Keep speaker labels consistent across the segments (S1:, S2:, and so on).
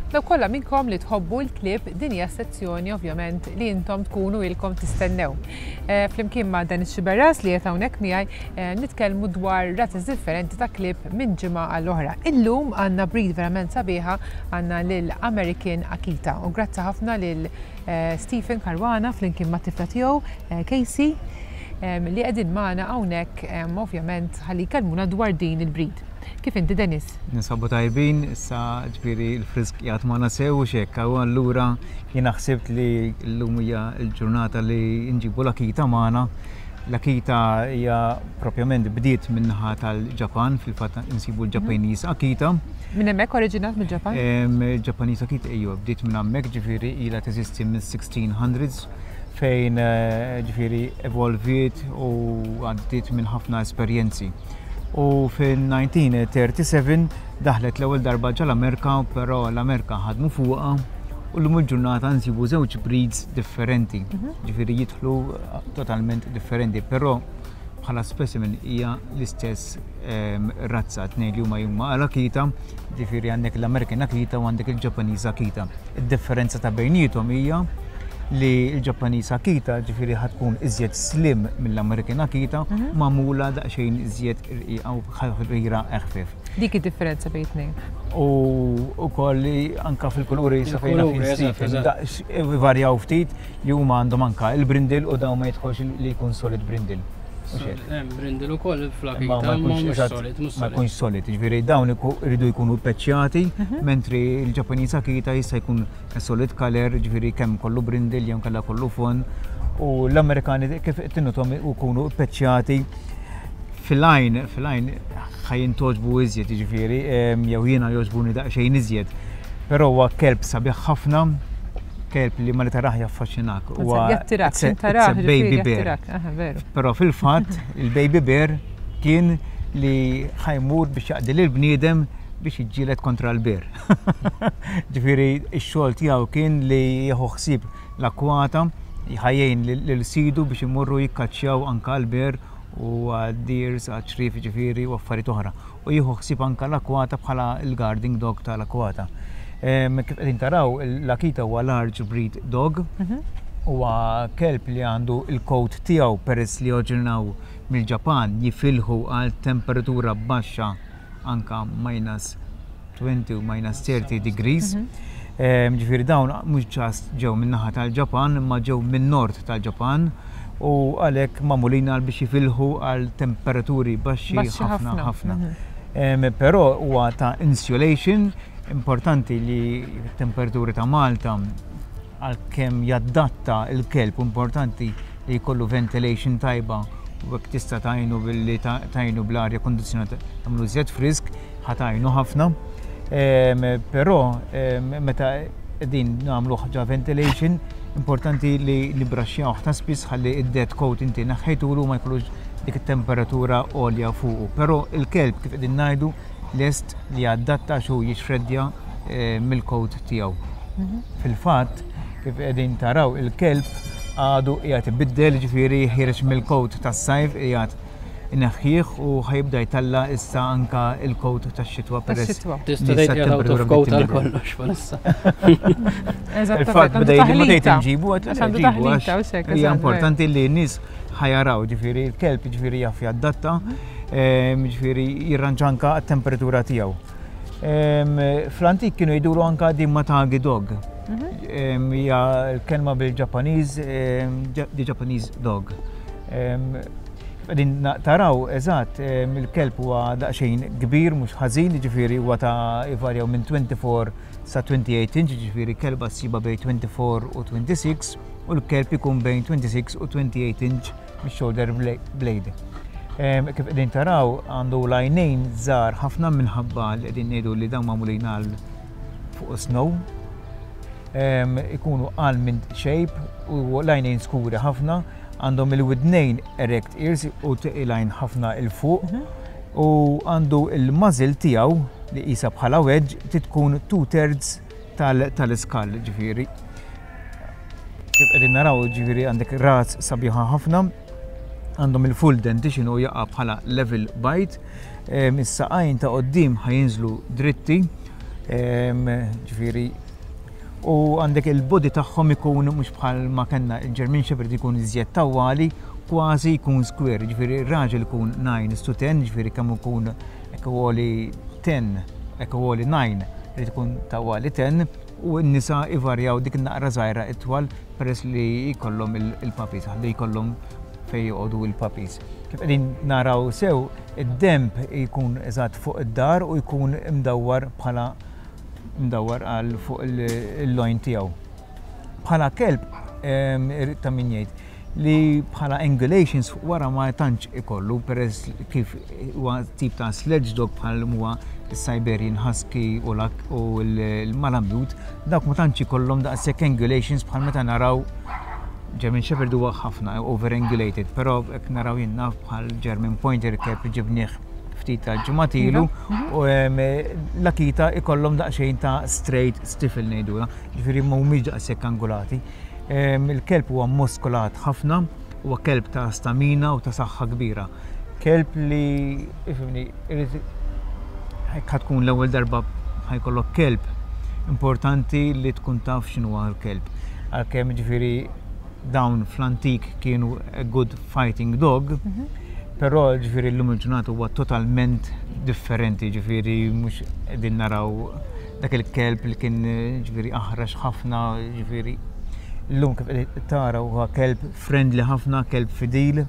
S1: Law kollha minnkom li tħobbu l-klib din hija sezzjoni ovvjament li intom tkunu ilkom tistennew. Flimkien ma' Dan ix-Xiberras li qed hawnhekk miegħi nitkellmu dwar razziż differenti ta' klib minn ġimgħa għall oħra. Illum għandna breed verament sabiħa għandna lil American Akita u grazzi ħafna lil Stephen Caruana flimkien ma' tifla tiegħu Casey li qegħdin magħna hawnhekk ovvjament ħalli jkellmuna dwar din il-breed. Kif inti Dennis?
S2: Ninsabu tajbin, issa ġifieri l-frisk qiegħed magħna sew xekk u allura jiena ħsibt li llum hija l-ġurnata li nġibu l-Akita magħna. L-Akita hija propjament bdiet min-naħa tal-Ġapan, fil-fatt insibu l-Japanese Akita.
S1: Minn hemmhekk oriġinat mill-Ġapan?
S2: Japanese Akita bdiet minn hemmhekk ġifieri ilha teżisti mill-1600s fejn ġifieri evolviet u għaddiet minn ħafna esperjenzi. U fil-1937 daħlet l-ewwel darba ġal-Amerika, però l-Amerika ħadmu fuqha u llum il-ġurnata nsibu żewġ breeds differenti. Ġifieri jidħlu totalment differenti, però bħala specimen hija l-istess razza tnejn li huma l-Akita, ġifieri għandek l-American Akita u għandek il-Japanese Akita. Id-differenza ta' bejniethom hija li l-Japanese Akita ġifieri ħatkun iżjed slim mill-American Akita magħmula daqsxejn iżjed irqiqa u ħafira eħfef.
S1: Dik id-differenza bejn it-tnejn.
S2: U wkoll anke fil-kuluri sa fejn varjaw ftit li huma għandhom anke il-brindle u dawn ma jidħolx li jkun solid brindle.
S3: Brindle ukoll fl-Akita ma
S2: jkunx solid, ġifieri dawn iridu jkunu peċċjati, mentri l-Japanese Akita jista' jkun solid color, ġifieri kemm kollu brindle jew kellha kollu fon, u l-Amerikani kif tinnuthom ikunu peċċjati fil-għajn ħajjintoġbu iżjed, ġifieri jew jiena jogħġbuni daqsxejn iżjed. Però huwa kelb sabiħ ħafna, kelb li ma li taraħ jaffaxxinak. Baby bear. Però fil-fatt il-baby bear kien li ħajmur biex jaqdil il-bniedem biex jiġġieled kontra l-bear. Ġifieri x-xogħol tiegħu kien li jieħu ħsieb l-akwata, jħajjejn lil-sidu biex imorru jikkaċċjaw anke l-bear u deers, ċrif ġifieri u affarijiet oħra. U jieħu ħsieb anke l-akwata bħala l-guarding dog tal-akwata. Kif qegħdin taraw l-Akita huwa large breed dog, huwa kelb li għandu il-coat tiegħu peress li oriġinaw mill-Ġapan jifilħu għal temperatura baxxa anke -20 u -30 degrees. Ġifieri dawn mhux ġast ġew min-naħa tal-Ġapan imma ġew min-nord tal-Ġapan u għalhekk magħmulin għal biex jifilħu għal temperaturi baxxi ħafna. Però huwa ta' insulation. Importanti li t-temperaturi ta' Malta għalkemm jaddatta il-kelb, importanti li jkollu ventilation tajba u hekk tista' tajnu billi tajnu bl-arja kondizzjonata tagħmlu żjed frisk ħatajnu ħafna. Però meta qegħdin nagħmlu ħaġa ventilation, importanti li braxxjaw ta' spiss ħalli id-dead coat inti naħħejtulu ma jkollux dik it-temperatura għolja fuqu. Però il-kelb kif qegħdin ngħidu lest li għaddatta xu jixreddja mill-coat tiegħu. Fil-fatt, kif qegħdin taraw il-kelb għadu qiegħed ibiddel ġifieri ħireġ mill-coat tas-sajf qiegħed ineħħih u ħajibda jtalla issa anke il-coat tax-xitwa peress.
S3: Tista' tgħid out of coat għal kollox bħalissa.
S1: Eżattament.
S2: Bdejt nġibu hija importanti li n-nies ħajaraw ġifieri il-kelb ġifieri jaf jaddatta. Ġifieri jirranġanka għat-temperatura tiegħu. Fl-antik kienu jiduru anke dimmatagi dog. Hija l-kelma bil-Ġapaniż di Japanese dog. Qegħdin taraw eżatt il-kelb huwa daqsxejn kbir mhux ħażin, ġifieri huwa ta' ivarjaw minn 24 sa 28 inch, ġifieri kelba ssiba bejn 24 u 26 u l-kelb ikun bejn 26 u 28 inch mix-shoulder blade. Kif qegħdin taraw għandu lajnejn żgħar ħafna minħabba li qegħdin ngħidu li dawn magħmulin għal fuq snow. Ikunu almond shape u lajnejn skuri ħafna, għandhom il-widnejn erect ears u tiqilajn ħafna il fuq u għandu il-muzzle tiegħu li qisha bħala wedge titkun 2/3 tal-iskall ġifieri. Kif qegħdin naraw ġifieri għandek ras sabiħa ħafna. Għandhom il-full dentition u jaqa' bħala level bite. Is-saqajn ta' qoddim ħajinżlu dritti ġifieri. U għandek il-body tagħhom ikun mhux bħal ma kellna il-German Shepherd ikun iżjed tawwali, kważi jkun square, ġifieri r-raġel ikun 9:10, ġifieri kemm ikun ekwali 10, ekwali 9, irid ikun tawwali 10, u n-nisa ivarjaw dik naqra żgħira itwal peress li jkollhom il-puppies, ħalli jkollhom fejn joqogħdu il-puppies. Kif qegħdin naraw sew, id-demp jkun eżatt fuq id-dar u jkun imdawwar bħala mdawwar għal fuq il-lojn tiegħu. Bħala kelb ta' min jgħid li bħala angulations wara ma tantx ikollu peress kif huwa tip ta' sledge dog bħal huwa is-Siberian Husky u l-Malamute, dawk ma tantx ikollhom daqshekk angulations bħal meta naraw German Shepherd huwa ħafna over-angulated, però hekk naraw jinnaf bħal German Pointer kelb ġibnieh ftit tal-ġimgħat ilu u l-Akita ikollhom daqsxejn ta' straight stifle ngħidula, ġifieri mhumiex daqshekk angulati. Il-kelb huwa muskulat ħafna, huwa kelb ta' stamina u ta' saħħa kbira. Kelb li ifhimni tkun l-ewwel darba ħajkollok kelb importanti li tkun taf x'inhu l-kelb. Għalkemm ġifieri dawn fl-antik kienu a good fighting dog, però ġifieri llum il-ġurnata huwa totalment differenti, ġifieri mhux qegħdin naraw dak il-kelb li kien ġifieri aħrax ħafna, ġifieri llum kif qed tara huwa kelb friendly ħafna, kelb fidil.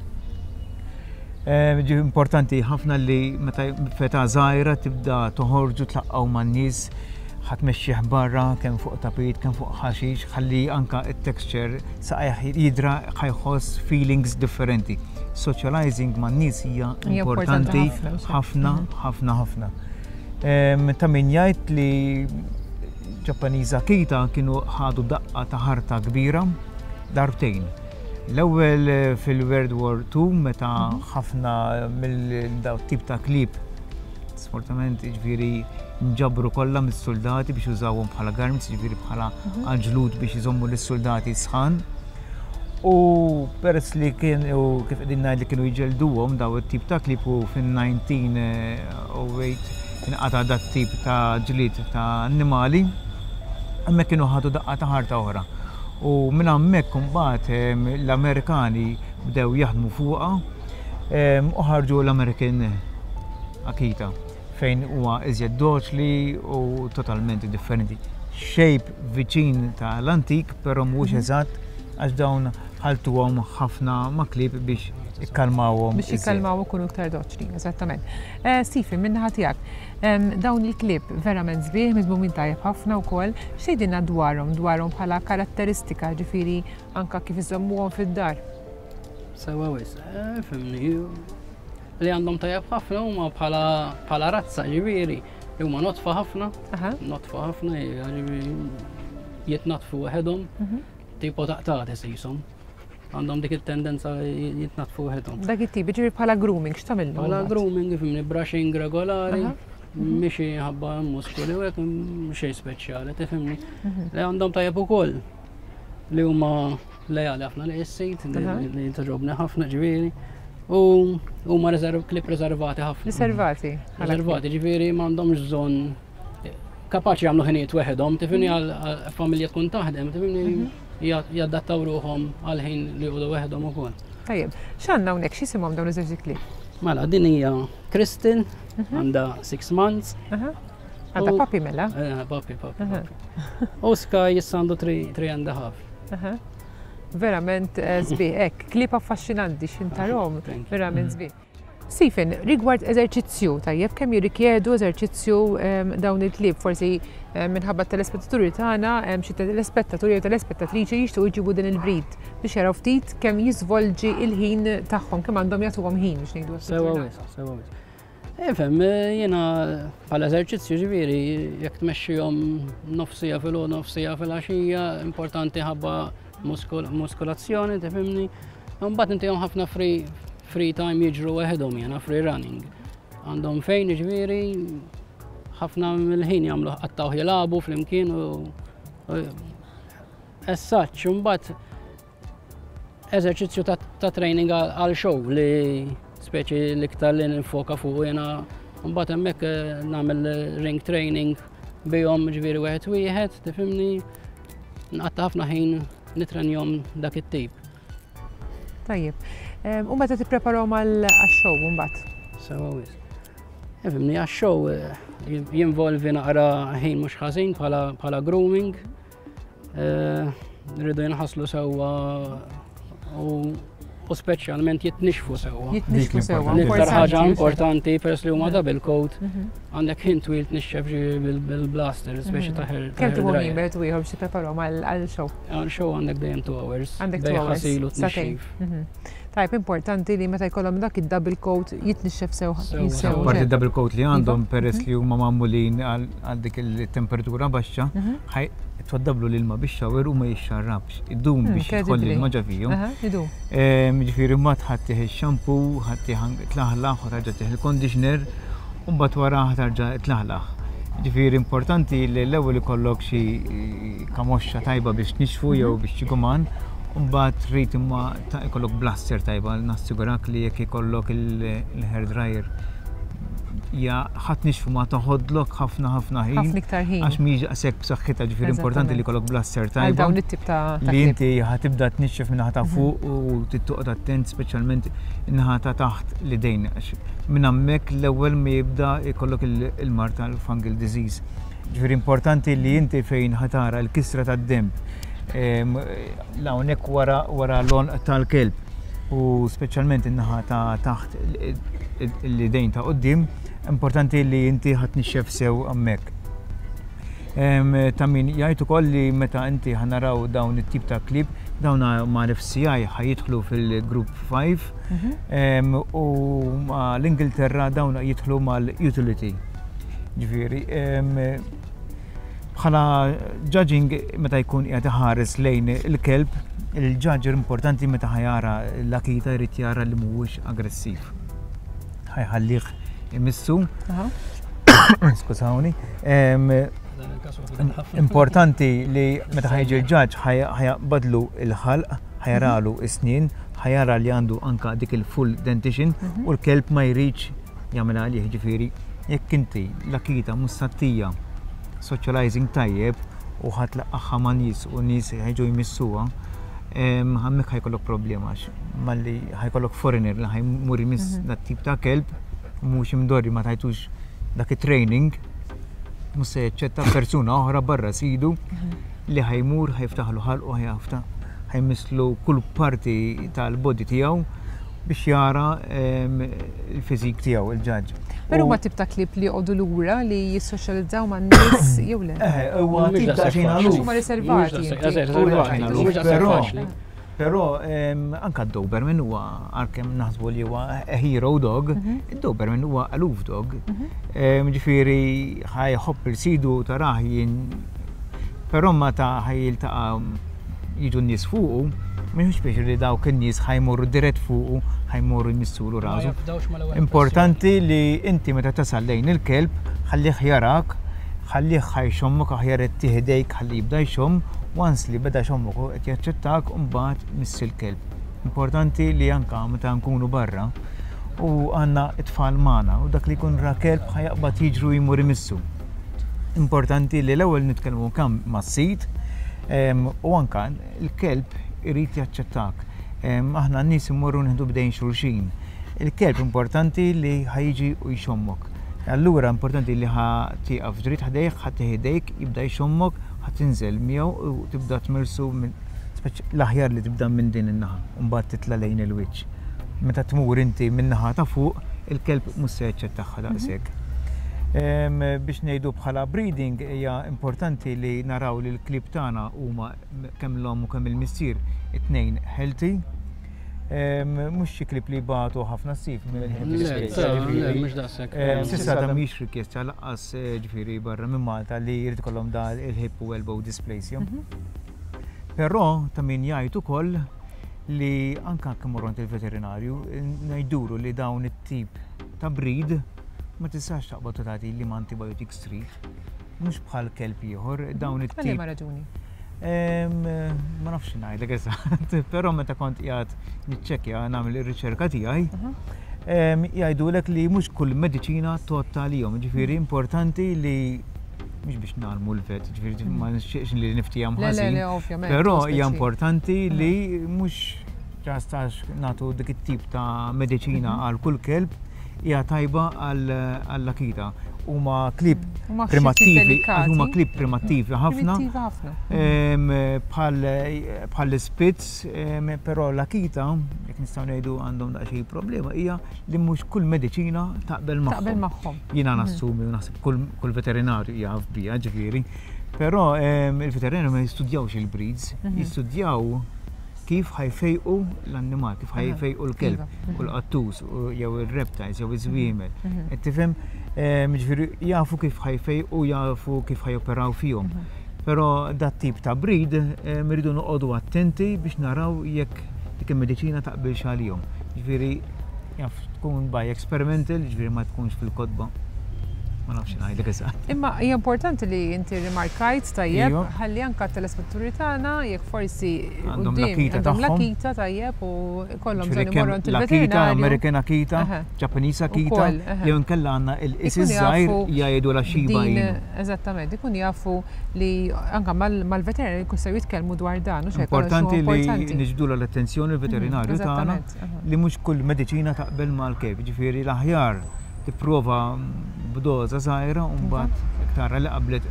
S2: Importanti ħafna li meta feta żgħira tibda toħorġu tlaqqgħu man-nies, ħatmexxih barra kemm fuq tapit, kemm fuq ħaxix, ħalli anka it-texture saqajh jidra ħajħoss feelings differenti. Socializing man-nies hija importanti ħafna, ħafna, ħafna. Ta' min jgħid li Japanese Akita kienu ħadu daqqa ta' ħarta kbira darbtejn. L-ewwel fil-World War II meta ħafna mill-daw tip ta' klieb sfortunatament ġifieri nġabru kollha mis-soldati biex jużawhom bħala garments, ġifieri bħala ġlud biex iżommu lis-soldati sħan. U peress li kienu kif qegħdin ngħid li kienu jġelduhom daw it-tip ta' klieb u fin-1908 inqata' dat tip ta' ġlied ta' annimali, hemmhekk kienu ħadu daqqa ta' ħarta oħra. U minn hemmhekk imbagħad l-Amerikani bdew jaħdmu fuqha u ħarġu l-American Akita fejn huwa iżjed doċli u totalment differenti. Shape viċin ta' l-antik, però mhux eżatt għax dawn ħaltuhom ħafna ma' klieb biex ikkalmawhom.
S1: Biex ikkalmaw ikunu iktar doċli, eżattament. Stephen, min-naħa tiegħek, dawn il-klieb verament sbieħ miżmumin tajjeb ħafna wkoll, x'tgħidilna dwarhom bħala karatteristika ġifieri anke kif iżommuhom fid-dar?
S3: Sewa wisq, fimni li għandhom tajjeb ħafna huma bħala razza ġifieri li huma notfa ħafna, ġifieri jitnatfu waħedhom, tipo taqtaqat isishom. Għandhom dik it-tendenza jitnatfu waħedhom. Dak
S1: it-tip ġifieri bħala grooming x'tagħmilhom?
S3: Bħala grooming fimni brushing regolari, mixi ħabba muskoli u hekk xejn speċjali, tifhimni. Li għandhom tajjeb ukoll li huma lejali ħafna li issejt li taġobni ħafna ġifieri. U huma klieb riservati ħafna. Riservati, ġifieri m'għandhomx bżonn kapaċi jagħmlu ħinijiet weħedhom, tifhimni għal familja tkun taħdem, tifhimni jaddattaw ruhom għal ħin li jgħodu weħedhom ukoll.
S1: Tajjeb, x'għandna hawnhekk x'isimhom dawn iż-żewġ klieb?
S3: Mela, din hija Kristin, għandha 6 months.
S1: Għandha papi mela?
S3: Papi. U Sky jissandu 3 and a half.
S1: Verament sbieħ, klieb affaxxinanti x'intarhom, verament sbieħ. Stephen, rigward eżerċizzju, tajjeb kemm jirrikjedu eżerċizzju dawn il-klieb, forsi minħabba t-telespettaturi tagħna xi telespettaturi u telespettatriċi jixtiequ jġibu din il-breed biex jaraw ftit kemm jiżvolġi il-ħin tagħhom, kemm għandhom jagħtuhom ħin biex ngħidu.
S3: Sewa wisq. Efhem, jiena bħala eżerċizzju ġifieri jekk tmexxihom nofsija fil-għodu nofsija fil-għaxija, importanti ħabba muskolazzjoni, tifhimni. Mbagħad intihom ħafna free time jiġru waħedhom jena free running. Għandhom fejn ġifieri ħafna mill-ħin jagħmlu qattaw jilagħbu flimkien u as such imbagħad eżerċizzju ta' training għal show li speċi l-iktar li nifoka fuq jena mbagħad hemmhekk nagħmel ring training bejhom ġifieri wieħed, tifhimni, nqatta' ħafna ħin nitrenjhom dak it-tip.
S1: Tajjeb. U meta tippreparahom għax-show mbagħad?
S3: Sewa wisq. Tifhimni għax-show jinvolvi naqra ħin mhux ħażin bħala grooming. Rridu jinħasslu sewwa u speċjalment jitnixfu sewwa.
S1: Jitnixfu sewwa.
S3: L-iktar ħaġa importanti peress li huma double coat, għandek ħin twil tnixxef bil-blaster, speċi ta' hair
S1: Kemm tieħu
S3: dryer.
S1: ħin bejn twieħed biex tippreparahom għall-show?
S3: Għal-show għandek dejjem 2 hours.
S1: Għandek 2
S3: bej
S1: hours.
S3: ħasil u
S1: Satejn.
S3: tnixxif.
S1: Tajb, importanti li meta jkollhom dak id-double coat jitnixxef sewwa.
S2: Parti double coat li għandhom peress li huma magħmulin għal dik il-temperatura baxxa, twaddablu l-ilma biex xawer u ma jixxarrabx. Idum biex jidħol l-ilma ġaviju. Ġifieri mbagħad ħaddih ix-shampoo, ħaddih tlaħlaħ u tarġa' tieħ il-conditioner u mbagħad wara tarġa' tlaħlaħ. Ġifieri importanti li l-ewwel ikollok xi kamoxxa tajba biex nixfu jew biex ġiguman. Mbagħad trid imma ikollok blaster tajba, nassigurak li jekk ikollok il-hair dryer ħadd nixfu ma toħodlok ħafna ħin.
S1: Ħafna iktar ħin.
S2: Għax mhix daqshekk b'saħħitha, ġifieri importanti li jkollok blaster tajba.
S1: Għal dawn it-tip ta'
S2: li inti ħatibda tnixxef min-naħa ta' fuq u tittoqgħod attent speċjalment in-naħa ta' taħt l-idejn. Minn hemmhekk l-ewwel ma jibda jkollok il-mart tal-fungal disease. Ġifieri importanti li inti fejn ħatara l-kisra tad-demb hawnhekk wara l-għonq tal-kelb u speċjalment in-naħa ta' taħt l-idejn ta' quddiem, importanti li inti ħatnixxef sew hemmhekk. Ta' min jgħid ukoll li meta inti ħanaraw dawn it-tip ta' klib, dawn ma' l-FCI ħajidħlu fil-Group 5 u ma' l-Ingilterra dawn jidħlu mal-utility. Ġifieri bħala judging meta jkun qiegħed iħares lejn il-kelb, il-judger importanti meta ħajara l-akita jrid jara li mhuwiex aggressiv. Ħajħallih imissu. Skużawni. Importanti li meta ħajġi l-ġaġġ ħajaqbadlu il-ħalq, ħajaralu is-snien, ħajara li għandu anka dik il-full dentition u l-kelb ma jridx jagħmel għalih ġifieri jekk inti l-akita mustattija socializing tajjeb u ħatlaqaħħa ma' nies u nies ħajġu jmissuha, ħammek ħajkollok problema malli ħajkollok foreigner li ħajmur jmiss dat-tip ta' kelb mhux imdorri ma tajtux dak it-training mhux se jaċċetta persuna oħra barra sidu li ħajmur ħajftaħlu ħalqu ħajmisslu kull parti tal-body tiegħu biex jara il-fiżik tiegħu il-ġaġġ.
S1: Però ma tip ta' klib li jqogħdu lura li jissoċjalizzaw man-nies jew le.
S2: Huwa tip ta' xejn għaluf.
S1: Huma riservati.
S2: Però anka d-Doberman huwa għalkemm naħsbu li huwa hero dog, id-Doberman huwa aluf dog. Ġifieri ħajħobb il-sidu tarah però meta ħajiltaqa' jiġu n-nies fuqu, mhux biex li dawk in-nies ħajmorru dirett fuqu, ħajmorru jmissulu rasu. Importanti li inti meta tasal lejn il-kelb, ħallih jarak, ħallih ħajxommok aħjar ittieħdejk ħalli jibda jxomm, once li beda xommok qed jaċċettak u mbagħad missi l-kelb. Importanti li anke meta nkunu barra u għandna t-tfal magħna u dak li jkun ra kelb ħajaqbad jiġru jmur imissu. Importanti li l-ewwel nitkellmu kemm mas-sit u anke il-kelb irid jaċċettak. Aħna n-nies immorru nieħdu bdejn xulxin. Il-kelb importanti li ħajġi u jxommok. Allura importanti li tieqaf ġrid ħdejk, ħaddejk, jibda jxommok, ħatinżel miegħu u tibda tmersu l-aħjar li tibda minn din in-naħa u mbagħad titla' lejn il-wiċċ. Meta tmur inti min-naħa ta' fuq, il-kelb mhux se jaċċettaħħa daqshekk. Biex ngħidu bħala breeding hija importanti li naraw li l-klib tagħna huma kemm l-omm u kemm il-missier it-tnejn healthy. Mhux xi klib li bagħtu ħafna sif
S3: mhux daqshekk.
S2: S'issa da mhix rikjesta laqqas ġifieri barra minn Malta li jrid ikollhom da il-hip u elbow dysplasia. Però ta' min jgħid ukoll li anke kemm morront il-veterinarju ngħidulu li dawn it-tip ta' breed ma tistax taqbad tagħti li antibiotics trid. Mhux bħal kelb ieħor dawn it-tip.
S1: Għalli ma raġuni.
S2: Ma nafx ngħidlek eżatt, però meta kont qiegħed niċċekkja nagħmel ir-riċerka tiegħi, jgħidulek li mhux kull mediċina totta għalihom. Ġifieri importanti li mhux biex nagħmlu l-vet, ġifieri ma nixtieqx li niftihom
S1: Le,
S2: ħażin.
S1: ovvjament.
S2: Però
S1: speċi.
S2: hija importanti li mhux ġastax nagħtu dik it-tip ta' mediċina għal kull kelb hija tajba għall-akita. Huma klib
S1: Huma xi
S2: primattivi,
S1: delikati.
S2: huma klib primattivi ħafna.
S1: Primittiva ħafna.
S2: Bħal l-spitz, però l-akita, jekk nistgħu ngħidu għandhom daqsxejn problema, hija li mhux kull mediċina taqbel magħhom.
S1: Taqbel magħhom.
S2: Jiena nassumi u naħseb kull veterinarju jaf bija ġifieri. Però il-veterinarju ma jistudjawx il-breeds, jistudjaw kif ħajfejqu l-annimal, kif ħajfejqu l-kelb, u l-qattus, jew il-reptiles, jew iż-żwiemel. Qed tifhem, ġifieri jafu kif ħajfejqu, jafu kif ħajoperaw fihom. Però dat tip ta' breed miridu noqogħdu attenti biex naraw jekk dik il-mediċina taqbilx għalihom. Ġifieri jaf tkun by experimental, ġifieri ma tkunx fil-kotba. Ma nafx ngħidlek eżatt.
S1: Imma hija importanti li inti rimarkajt tajjeb
S2: Iva.
S1: ħalli anke t-telespetturi tagħna jekk forsi
S2: Għandhom
S1: quddiem
S2: l-akita
S1: għandhom
S2: tagħhom.
S1: l-akita tajjeb u kollhom
S2: Ġifieri
S1: bżonn
S2: kemm
S1: imorru għand
S2: l-akita,
S1: il-veterinarju.
S2: American akita,
S1: Aha.
S2: Japanese akita,
S1: Ukoll, aha.
S2: jew inkella għandna il-qis
S1: Ikun
S2: iż-żgħir
S1: jafu
S2: jgħidu la xiba
S1: din,
S2: jienu.
S1: eżattament, ikun jafu li anke mal-veterinarju jkun sew jitkellmu dwar dan u xejn
S2: Importanti li niġbdu l-attenzjoni l-veterinarju tagħna
S1: Eżattament,
S2: li mhux kull mediċina taqbel mal-kelb. Ġifieri l-aħjar tipprova b'doża żgħira u mbagħad tara li qablet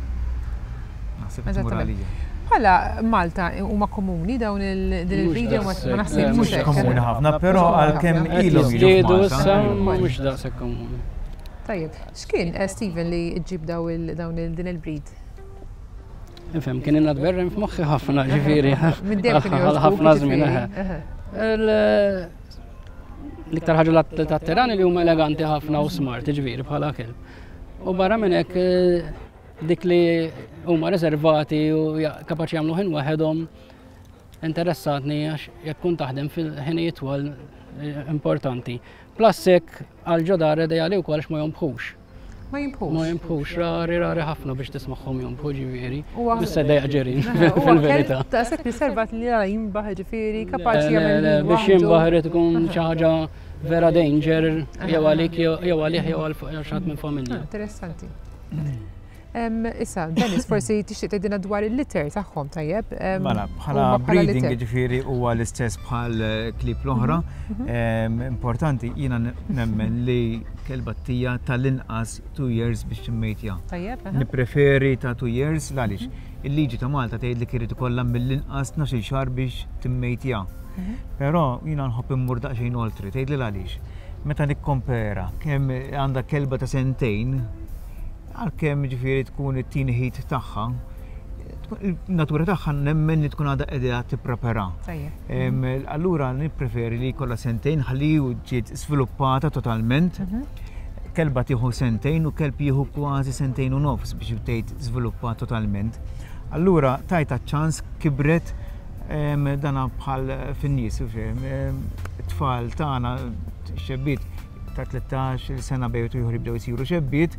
S2: naħseb
S1: Eżattament.
S2: moralija.
S1: Bħala Malta huma komuni dawn il-video ma
S3: daqshekk,
S1: naħsibx
S2: Mhux
S1: hekk.
S2: komuni ħafna, però għalkemm
S1: Qed
S2: ilhom jiġu
S3: Jiżdiedu issa
S2: f'Malta.
S3: mhux daqshekk komuni.
S1: Tajjeb, x'kien Steven li ġib din il-breed?
S3: Ifhem, kien inadverrem f'moħħi ħafna ġifieri.
S1: Minn dejjem kien
S3: Għal ħafna żmien,
S1: ġifieri.
S3: L-iktar ħaġa tat-terani li huma eleganti ħafna u smart, ġifieri bħala kelb. U barra minn hekk dik li huma riservati u kapaċi jagħmlu ħin waħedhom interessatni għax jekk tkun taħdem fil-ħinijiet twal importanti. Plus hekk għal ġodar ideali wkoll ma jombħux.
S1: Ma jimpux.
S3: Ma jimpux, rari ħafna biex tismaħħom jombħu ġifieri.
S1: Huwa-
S3: Bissa dejja ġerin
S1: Huwa
S3: fil-verità.
S1: kelb ta' sekk riservat li jara jimbaħ ġifieri kapaċi jagħmel
S3: Biex jimbaħ tkun xi ħaġa vera danger jew għalik jew għalih jew għal xatt minn familja.
S1: Interessanti. Issa, Dennis, forsi tixtieq tgħidilna dwar il-litter tagħhom tajjeb.
S2: Mela, bħala
S1: huma
S2: breeding
S1: litter.
S2: ġifieri huwa l-istess bħal klib l-oħra. Importanti jiena nemmen li kelba tija tal-inqas 2 years biex timmejtja.
S1: Tajjeb,
S2: Nippreferi ta' 2 years għaliex il-liġi ta' Malta tgħid li irid ikollha mill-inqas 12 xahar biex timmejtja. Però jiena nħobb immur daqsxejn oltre, tgħidli għaliex. Meta nikkompera kemm għandha kelba ta' sentejn, għalkemm ġifieri tkun it-tieni ħid tagħha, il-natura tagħha nemmen li tkun għadha qiegħda tipprepara.
S1: tajjeb.
S2: Allura nippreferi li jkollha sentejn ħalli ġiet sviluppata totalment. Kelba tieħu sentejn u kelb jieħu kważi sentejn u nofs biex tgħid żviluppat totalment. Allura tajta ċans kibret dana bħal fin-nies, it-tfal tagħna xebbiet ta' 13 sena bejtu jieħu jibdew isiru xebbiet.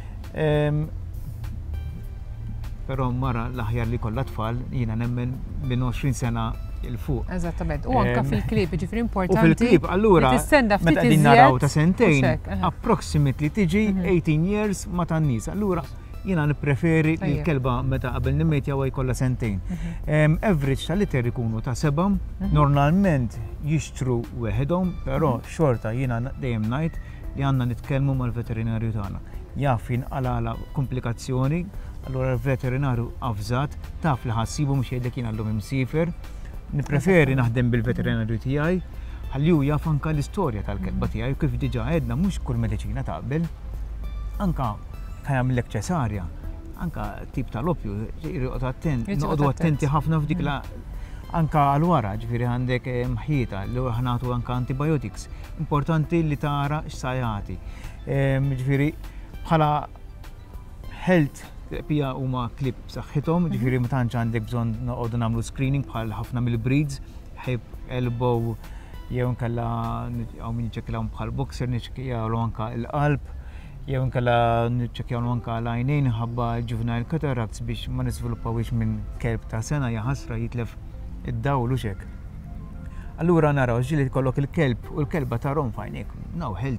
S2: Però mara l-aħjar li kollha tfal jiena nemmen minn 20 sena il fuq.
S1: Eżattament. U anke fil-klip, ġifieri
S2: U
S1: importanti.
S2: fil-klib, allura,
S1: li tistenna ftit
S2: meta qegħdin naraw ta'
S1: iżjed,
S2: sentejn,
S1: u xek, aha.
S2: approximately tiġi 18 years ma tan-nies. Allura jiena nippreferi li
S1: Tajjeb.
S2: l-kelba meta qabel nimmejt jew jkollha sentejn. Average tal-liter ikunu ta' 7, normalment jixtru weħedhom, però xorta jiena dejjem ngħid li għandna nitkellmu mal-veterinarju tagħna. Jaf jinqalala komplikazzjoni, allura l-veterinarju avżat taf li ħassibu mhux jgħidlek jien għallhom imsifer. Nippreferi naħdem bil-veterinarju tiegħi ħalli hu jaf anke l-istorja tal-kelba tiegħi kif diġà għedna mhux kull mediċina taqbel. Anka ħajamlek ċesarja, anka tip tal-opju, noqogħdu attenti ħafna f'dik la anka għal-wara, ġifieri għandek mħieta li ħanatu anka antibiotics. Importanti li tara x'sajati. Ġifieri bħala health pija huma klib saħħithom, ġifieri ma tantx għandek bżonn noqogħdu nagħmlu screening bħal ħafna mill-breeds, hip, elbow, jew inkella hawn min jiċċekkjawhom bħal boxer niċċekkjawhom anke l-qalb, jew inkella niċċekkjawhom anke l-għajnejn ħabba juvenile cataracts biex ma nisviluppawiex minn kelb ta' sena ħasra jitlef id-dawl u xek. Allura naraw ġili tkollok il-kelb u l-kelba tarhom f'għajnejk, now healthy.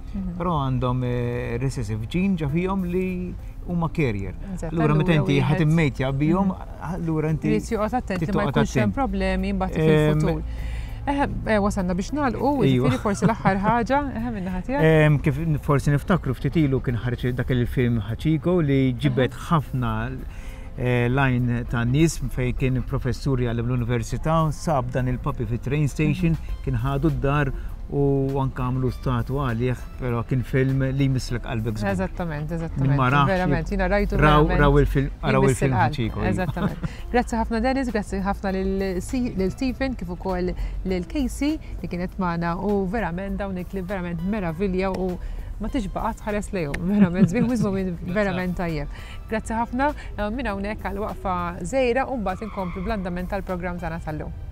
S2: però għandhom recessive gene ġa fihom li huma carrier.
S1: Eżatt,
S2: Allura meta
S1: allura
S2: inti
S1: wieħed-
S2: ħadd immejtja bihom, allura inti
S1: Trid joqgħod attenti ma
S2: tittoqgħod
S1: jkunx hemm
S2: attent.
S1: problemi mbagħad fil-futur. Wasalna biex nagħlqu, jiġifieri forsi l-aħħar ħaġa minn ħadd tiegħek.
S2: Kif forsi niftakru ftit ilu kien ħareġ dak il-film Hachiko li ġibet ħafna line ta' nies fejn kien professur jgħallem l-università, sab dan il-papi fi train station, kien ħadu d-dar u anke għamlu statu għalih, però kien film li jmisslek qalbek żgur.
S1: Eżattament,
S2: Min
S1: eżattament.
S2: ma raħx
S1: Verament, jiena rajtu
S2: Raw
S1: verament.
S2: il-film
S1: jibis il-qalb.
S2: Hachiko.
S1: Eżattament. Grazzi ħafna Dennis, grazzi ħafna lil Stephen kif ukoll lil Casey li kienet magħna u verament dawn il-klip verament meravilja u ma tixbaqa tħares lejhom, verament żbieħ żmien verament tajjeb. Grazzi ħafna minn hawnhekk għal waqfa żejra u mbagħad inkomplu bl-andament tal-programm tagħna tal-lum.